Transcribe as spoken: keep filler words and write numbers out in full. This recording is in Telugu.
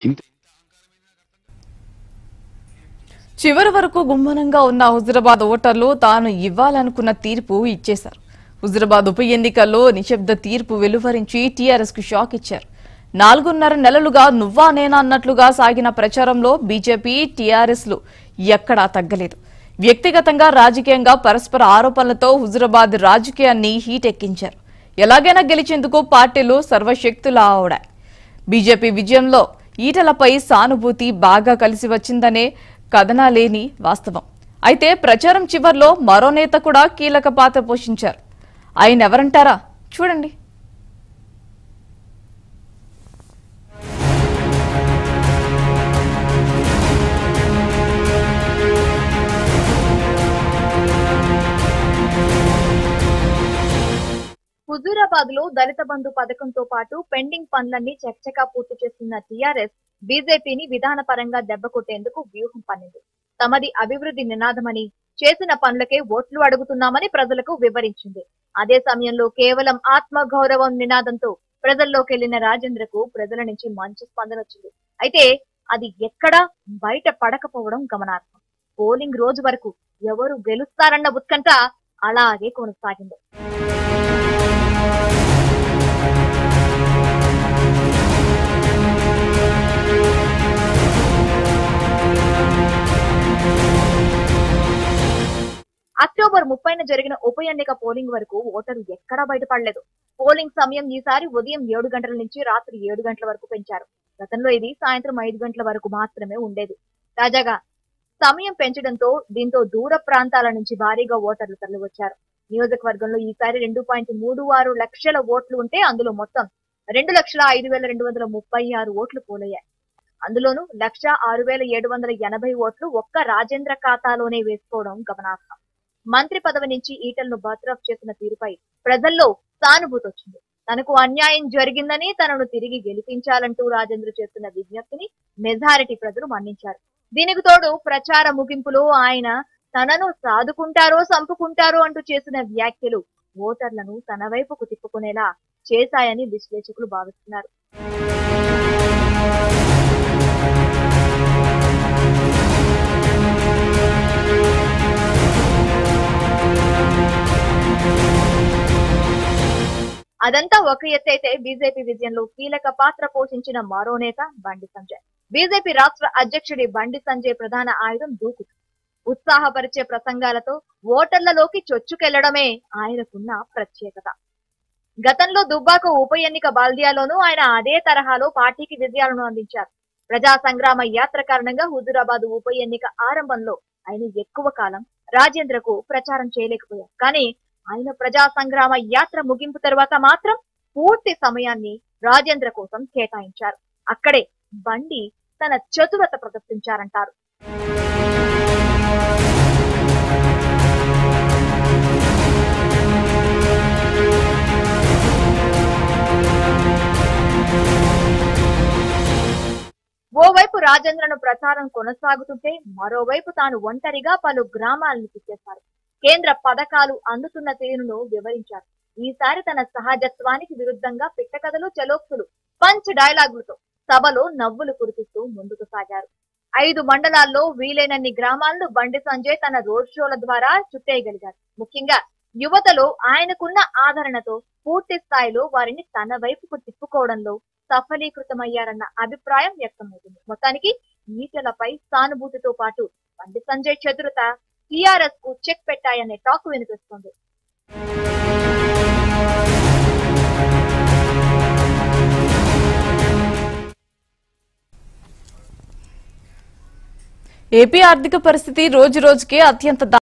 చివరి వరకు గుమ్మనంగా ఉన్న హుజురాబాద్ ఓటర్లు తాను ఇవ్వాలనుకున్న తీర్పు ఇచ్చేశారు. హుజురాబాద్ ఉప ఎన్నికల్లో నిశ్శబ్ద తీర్పు వెలువరించి టీఆర్ఎస్ కు షాక్ ఇచ్చారు. నాలుగున్నర నెలలుగా నువ్వా నేనా అన్నట్లుగా సాగిన ప్రచారంలో బీజేపీ టీఆర్ఎస్ లు ఎక్కడా తగ్గలేదు. వ్యక్తిగతంగా రాజకీయంగా పరస్పర ఆరోపణలతో హుజురాబాద్ రాజకీయాన్ని హీట్ ఎక్కించారు. ఎలాగైనా గెలిచేందుకు పార్టీలు సర్వశక్తులా ఆడాయి. బీజేపీ విజయంలో ఈటలపై సానుభూతి బాగా కలిసి వచ్చిందనే కథనాలేని వాస్తవం. అయితే ప్రచారం చివర్లో మరో నేత కూడా కీలక పాత్ర పోషించారు. ఆయన ఎవరంటారా? చూడండి. హుజూరాబాద్ లో దళిత బంధు పథకంతో పాటు పెండింగ్ పనులన్నీ చకచకా పూర్తి చేస్తున్న టీఆర్ఎస్ బీజేపీని విధానపరంగా దెబ్బకొట్టేందుకు వ్యూహం పన్నింది. తమది అభివృద్ధి నినాదమని, చేసిన పనులకే ఓట్లు అడుగుతున్నామని ప్రజలకు వివరించింది. అదే సమయంలో కేవలం ఆత్మ గౌరవం నినాదంతో ప్రజల్లోకెళ్లిన రాజేంద్రకు ప్రజల నుంచి మంచి స్పందన వచ్చింది. అయితే అది ఎక్కడా బయట పడకపోవడం గమనార్హం. పోలింగ్ రోజు వరకు ఎవరు గెలుస్తారన్న ఉత్కంఠ అలాగే కొనసాగింది. అక్టోబర్ ముప్పైన జరిగిన ఉప ఎన్నిక పోలింగ్ వరకు ఓటరు ఎక్కడా బయటపడలేదు. పోలింగ్ సమయం ఈసారి ఉదయం ఏడు గంటల నుంచి రాత్రి ఏడు గంటల వరకు పెంచారు. గతంలో ఇది సాయంత్రం ఐదు గంటల వరకు మాత్రమే ఉండేది. తాజాగా సమయం పెంచడంతో దీంతో దూర ప్రాంతాల నుంచి భారీగా ఓటర్లు తరలివచ్చారు. నియోజకవర్గంలో ఈసారి రెండు పాయింట్ మూడు ఆరు లక్షల ఓట్లు ఉంటే అందులో మొత్తం రెండు లక్షల ఐదు వేల రెండు వందల ముప్పై ఆరు ఓట్లు పోలయ్యాయి. అందులోనూ లక్ష ఆరు వేల ఏడు వందల ఎనభై ఓట్లు ఒక్క రాజేంద్ర ఖాతాలోనే వేసుకోవడం గమనార్హం. మంత్రి పదవి నుంచి ఈటలను బర్తరఫ్ చేసిన తీరుపై ప్రజల్లో సానుభూతి వచ్చింది. తనకు అన్యాయం జరిగిందని తనను తిరిగి గెలిపించాలంటూ రాజేంద్ర చేస్తున్న విజ్ఞప్తిని మెజారిటీ ప్రజలు మన్నించారు. దీనికి తోడు ప్రచార ముగింపులో ఆయన తనను సాదుకుంటారో సంపుకుంటారో అంటూ చేసిన వ్యాఖ్యలు ఓటర్లను తన వైపుకు తిప్పుకునేలా చేశాయని విశ్లేషకులు భావిస్తున్నారు. అదంతా ఒక ఎత్తైతే బీజేపీ విజయంలో కీలక పాత్ర పోషించిన మరో నేత బండి సంజయ్. బీజేపీ రాష్ట్ర అధ్యక్షుడి బండి సంజయ్ ప్రధాన ఆయుధం దూకుడు. ఉత్సాహపరిచే ప్రసంగాలతో ఓటర్లలోకి చొచ్చుకెళ్లడమే ఆయనకున్న ప్రత్యేకత. గతంలో దుబ్బాక ఉప ఎన్నిక బాల్దియాలోనూ ఆయన అదే తరహాలో పార్టీకి విజయాలను అందించారు. ప్రజా సంగ్రామ యాత్ర కారణంగా హుజూరాబాద్ ఉప ఎన్నిక ఆరంభంలో ఆయన ఎక్కువ కాలం రాజేంద్రకు ప్రచారం చేయలేకపోయారు. కానీ ఆయన ప్రజా సంగ్రామ యాత్ర ముగింపు తర్వాత మాత్రం పూర్తి సమయాన్ని రాజేంద్ర కోసం కేటాయించారు. అక్కడే బండి తన చతురత ప్రదర్శించారంటారు. ఓవైపు రాజేంద్రను ప్రచారం కొనసాగుతుంటే మరోవైపు తాను ఒంటరిగా పలు గ్రామాలను తిప్పేశారు. కేంద్ర పథకాలు అందుతున్న తీరును వివరించారు. ఈసారి తన సహజత్వానికి విరుద్ధంగా పిట్టకథలు, చలోక్తులు, పంచ్ డైలాగులతో సభలో నవ్వులు కురిపిస్తూ ముందుకు సాగారు. ఐదు మండలాల్లో వీలైనన్ని గ్రామాలను బండి సంజయ్ తన రోడ్ షోల ద్వారా చుట్టేయగలిగారు. ముఖ్యంగా యువతలో ఆయనకున్న ఆదరణతో పూర్తి స్థాయిలో వారిని తన వైపుకు తిప్పుకోవడంలో సఫలీకృతమయ్యారన్న అభిప్రాయం వ్యక్తమవుతుంది. మొత్తానికి ఈటలపై సానుభూతితో పాటు బండి సంజయ్ చతురత టీఆర్ఎస్ కు చెక్ పెట్టాయనే టాక్ వినిపిస్తుంది. ఏపీ ఆర్థిక పరిస్థితి రోజు రోజుకే అత్యంత